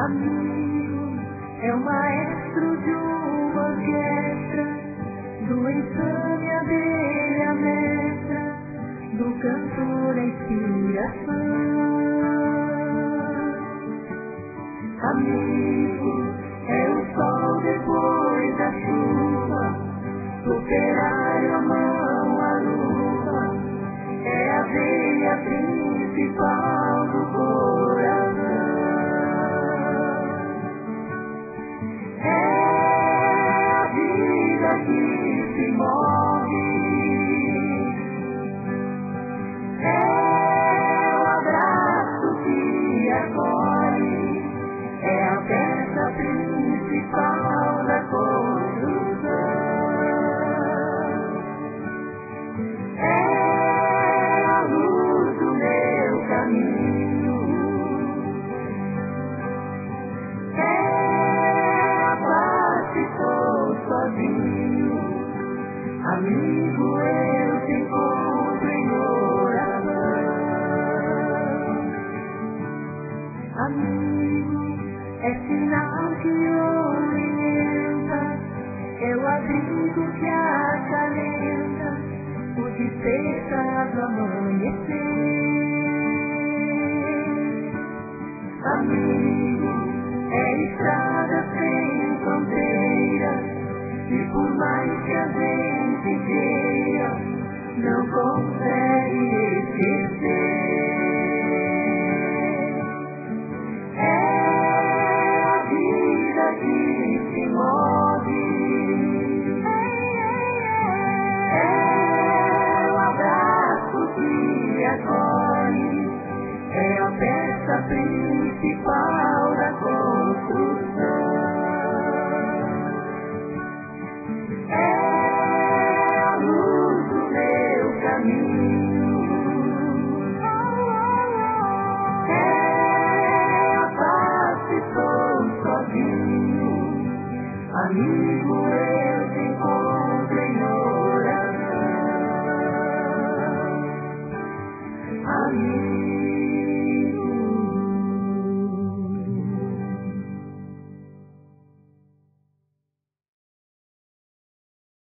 Amigo é o maestro de uma orquestra, do enxame a abelha mestra, do cantor a inspiração. Amigo é o sol depois da chuva, operário a mão à luva, é a veia principal do coração. É a vida que se move, é o abraço que acolhe, é a peça principal da construção. É a luz do meu caminho, é a paz que estou sozinho. Amigo, eu te encontro em oração. Amigo é sinal que orienta, é o abrigo que acalenta, o despertar do amanhecer. Amigo é estrada sem fronteira, e por mais que a gente queira, não consegue